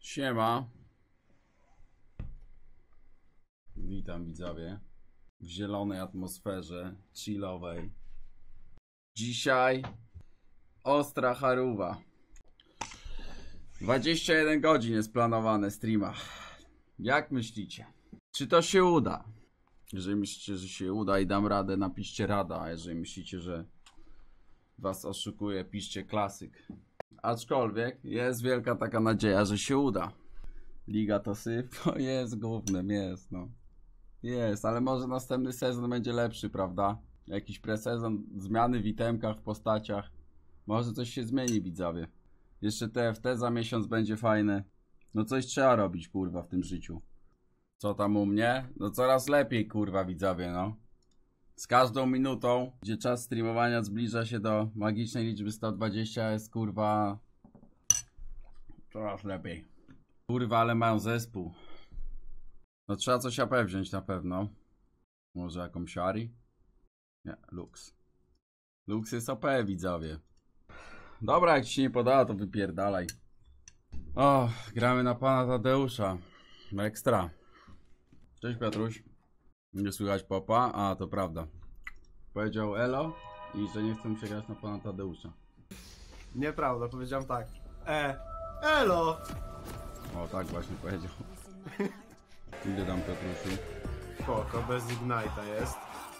Siema. Witam widzowie w zielonej atmosferze chillowej. Dzisiaj ostra charuwa. 21 godzin jest planowane streama. Jak myślicie? Czy to się uda? Jeżeli myślicie, że się uda i dam radę, napiszcie rada. A jeżeli myślicie, że was oszukuje, piszcie klasyk. Aczkolwiek jest wielka taka nadzieja, że się uda. Liga to syf, to jest gównem, jest no. Jest, ale może następny sezon będzie lepszy, prawda? Jakiś presezon, zmiany w itemkach, w postaciach. Może coś się zmieni, widzowie. Jeszcze TFT za miesiąc będzie fajne. No coś trzeba robić, kurwa, w tym życiu. Co tam u mnie? No coraz lepiej, kurwa, widzowie, no. Z każdą minutą, gdzie czas streamowania zbliża się do magicznej liczby 120, jest, kurwa, coraz lepiej. Kurwa, ale mają zespół. No trzeba coś AP wziąć na pewno. Może jakąś Ari? Nie, Lux. Lux jest OP, widzowie. Dobra, jak ci się nie podoba, to wypierdalaj. O, gramy na pana Tadeusza. Ekstra. Cześć Piotruś. Nie słychać popa? A, to prawda. Powiedział elo i że nie chcę się grać na pana Tadeusza. Nieprawda, powiedziałem tak. Elo! O, tak właśnie powiedział. Idę tam Piotrusiu. Spoko, bez Ignite'a jest.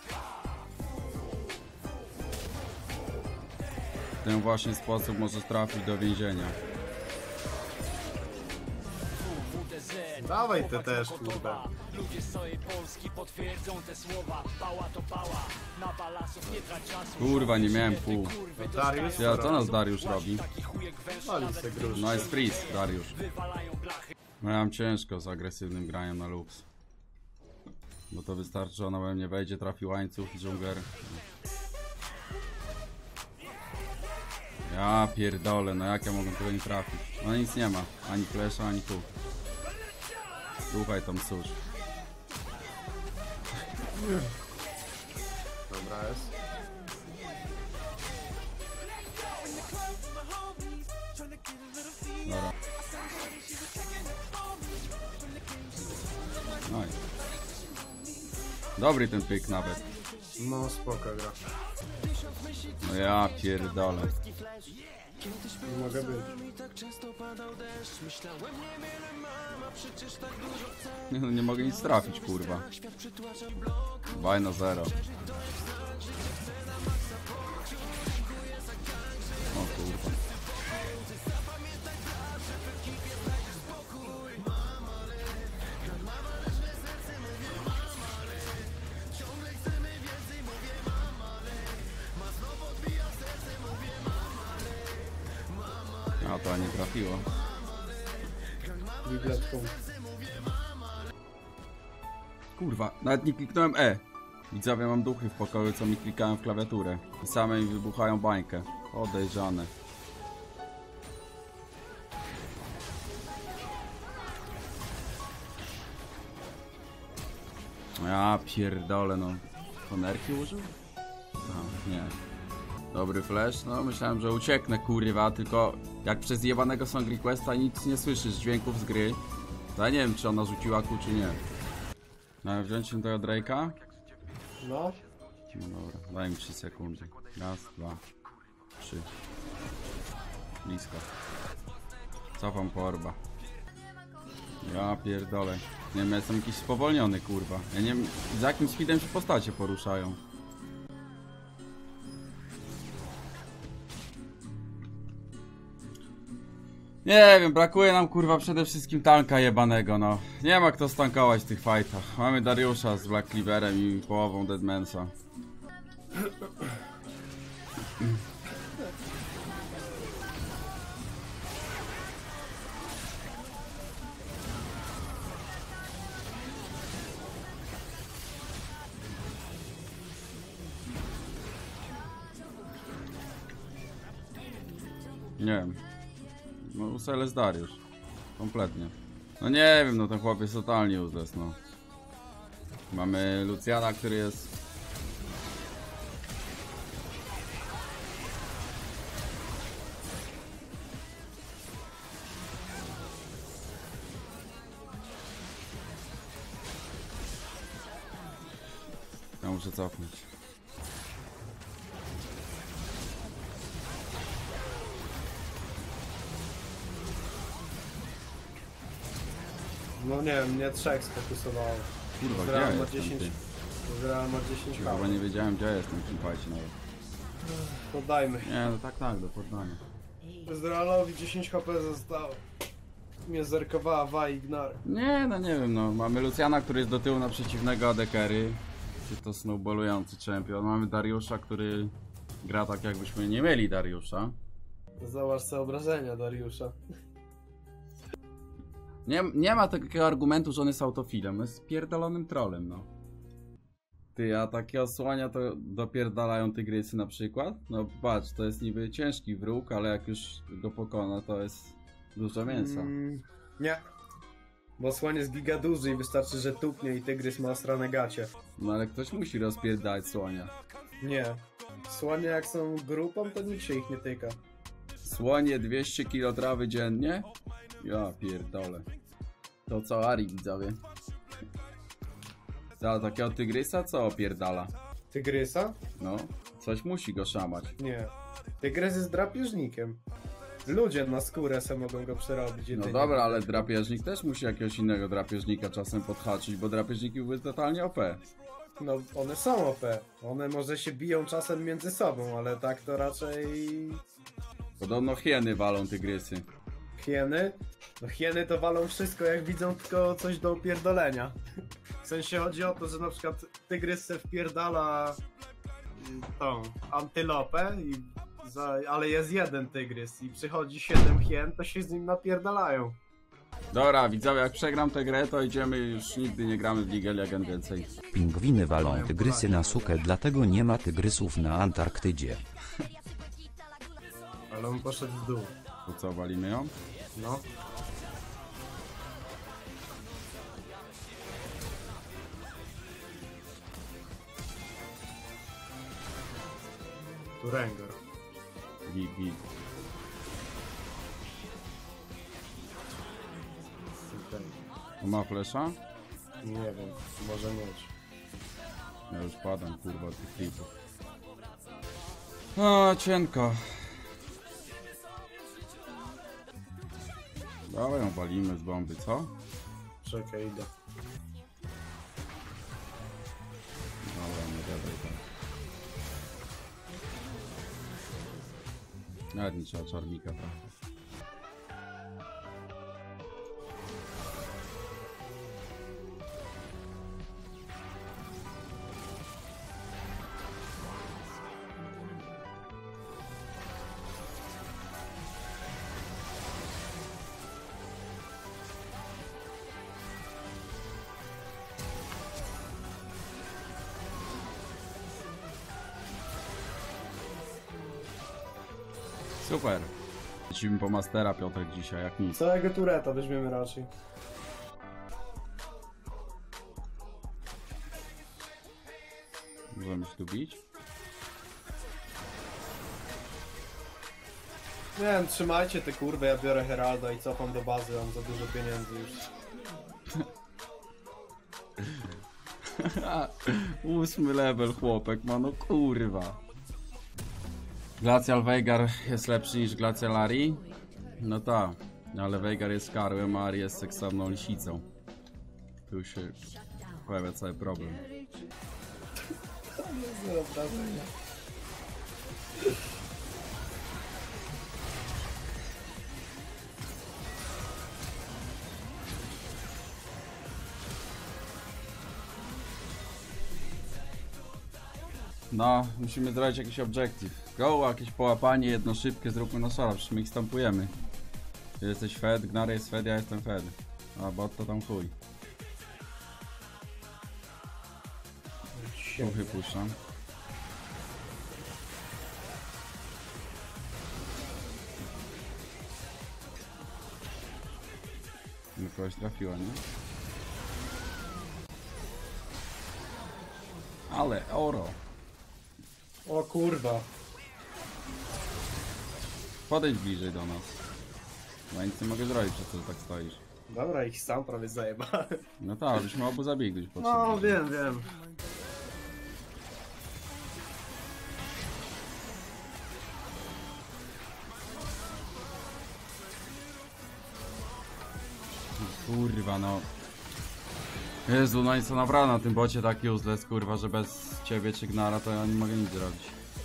W ten właśnie sposób możesz trafić do więzienia. Dawaj te też, kurwa. Ludzie z całej Polski potwierdzą te słowa. Pała to pała, na balasów nie trać czasu. Kurwa, nie miałem pół. Dariusz, Ja, co nas Dariusz robi? wali se grusz. Nice freeze, Dariusz. No ja mam ciężko z agresywnym graniem na Lux. Bo to wystarczy, że ona we mnie wejdzie, trafi łańcuch, dżungler. Ja pierdolę, no jak ja mogę tego nie trafić? No nic nie ma, ani flesza, ani tu. Słuchaj tam susz. Dobra jest. Dobra. No i. Dobry ten pyk nawet. No spoko gra. No ja pierdolę. Nie mogę być. No, nie mogę nic trafić, kurwa. 2-0. O kurwa. A to nie trafiło. Bibletką. Kurwa, nawet nie kliknąłem E. Widzowie, mam duchy w pokoju, co mi klikają w klawiaturę. I same mi wybuchają bańkę. Podejrzane. Ja pierdolę, no. Konerki użył? A, nie. Dobry flash, no myślałem, że ucieknę, kurwa, tylko jak przez jebanego song requesta nic nie słyszysz dźwięków z gry, to ja nie wiem, czy ona rzuciła ku, czy nie. No, wziąć się tego Drake'a? No. No dobra, daj mi 3 sekundy. Raz, 2, 3. Blisko. Cofam po orba. Ja pierdolę. Nie wiem, ja jestem jakiś spowolniony, kurwa. Ja nie wiem, za jakim speedem się postacie poruszają. Nie wiem, brakuje nam, kurwa, przede wszystkim tanka jebanego, no. Nie ma kto stankować w tych fightach. Mamy Dariusza z Black Cleaverem i połową Deadmansa. Nie wiem. No useless Dariusz. Kompletnie. No nie wiem, no ten chłop jest totalnie useless, no. Mamy Luciana, który jest... muszę cofnąć. No nie wiem, mnie 3 sfokusowało. Kurwa, gdzie Zreal ja ma jestem, 10. ty? Zreal ma 10 Chyba HP. nie wiedziałem, gdzie ja jestem w tym fajcie nawet. Poddajmy. Nie, no tak, do poddania. Zrealowi 10 HP zostało. Mnie zerkowała Waignar. Nie, no nie wiem, no. Mamy Luciana, który jest do tyłu na przeciwnego AD Carry. Czy to snowballujący czempion. Mamy Dariusza, który gra tak, jakbyśmy nie mieli Dariusza. Zobacz sobie obrażenia Dariusza. Nie ma takiego argumentu, że on jest autofilem. Jest pierdolonym trolem, no. Ty, a takie osłania to dopierdalają tygrysy na przykład? No patrz, to jest niby ciężki wróg, ale jak już go pokona, to jest dużo mięsa. Nie. Bo słoń jest giga duży i wystarczy, że tupnie i tygrys ma osrane gacie. No ale ktoś musi rozpierdalać słonia. Nie. Słonie jak są grupą, to nikt się ich nie tyka. Słonie 200 kg trawy dziennie? Ja pierdolę. To co Ari, widzowie? Ta, takiego tygrysa co opierdala? Tygrysa? No, coś musi go szamać. Nie. Tygrys jest drapieżnikiem. Ludzie na skórę se mogą go przerobić. No jedynie. dobra, ale drapieżnik też musi jakiegoś innego drapieżnika czasem podhaczyć, bo drapieżniki były totalnie OP. No one są OP. One może się biją czasem między sobą, ale tak to raczej... Podobno hieny walą tygrysy. Hieny? No hieny to walą wszystko jak widzą tylko coś do opierdolenia. W sensie chodzi o to, że na przykład tygrys se wpierdala tą antylopę, ale jest jeden tygrys i przychodzi 7 hien, to się z nim napierdalają. Dobra, widzowie, jak przegram tę grę, to idziemy, już nigdy nie gramy w League of Legends więcej. Pingwiny walą tygrysy na sukę, dlatego nie ma tygrysów na Antarktydzie. Ale on poszedł w dół. To co, walimy ją? No. Tu Rengar. Gigi. Okej. On ma flesza? Nie wiem, może mieć. Ja już padam, kurwa, od tych klipów. A, cienko. Dawaj ją walimy z bomby, co? Czekaj, idę. Dobra, nie gadaj tak. Nawet nie trzeba czarnika trafić. Super. Lecimy po Mastera, Piotrek, dzisiaj, jak nic. Całego tureta weźmiemy raczej. Możemy się tu bić? Nie wiem, trzymajcie te kurwy, ja biorę Heralda i cofam do bazy, mam za dużo pieniędzy już. 8 level chłopek ma, no kurwa. Glacial Veigar jest lepszy niż Glacial Ari? No tak, ale Veigar jest karłem, a Ari jest seksowną lisicą. Tu się pojawia cały problem. No, musimy zrobić jakiś objective. Go, jakieś połapanie, jedno szybkie, zróbmy na szara, przecież my ich stampujemy. Ty jesteś Fed, Gnar jest Fed, ja jestem Fed. A bot to tam chuj. Duchy puszczam. No kogoś trafiła, nie? Ale oro. O kurwa. Podejdź bliżej do nas. No nic nie mogę zrobić, przez to, że tak stoisz. Dobra, ich sam prawie zajebałem. No tak, byśmy obu zabiegli po No sobie. wiem. Kurwa no. Jezu, no i co naprawdę na tym bocie taki useless, kurwa, że bez ciebie czy Gnara to ja nie mogę nic zrobić.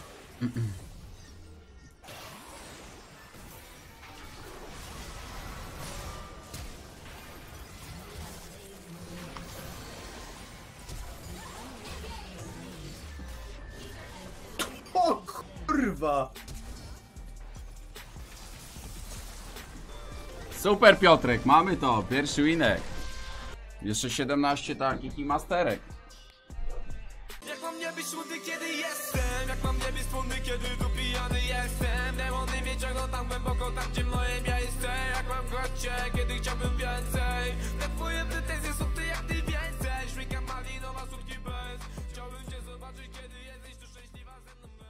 O kurwa! Super Piotrek, mamy to, pierwszy winek. Jeszcze 17 takich i masterek. Jak mam nie być smutny kiedy jestem, jak mam nie być smutny kiedy tu pijany jestem. Demony mnie ciągną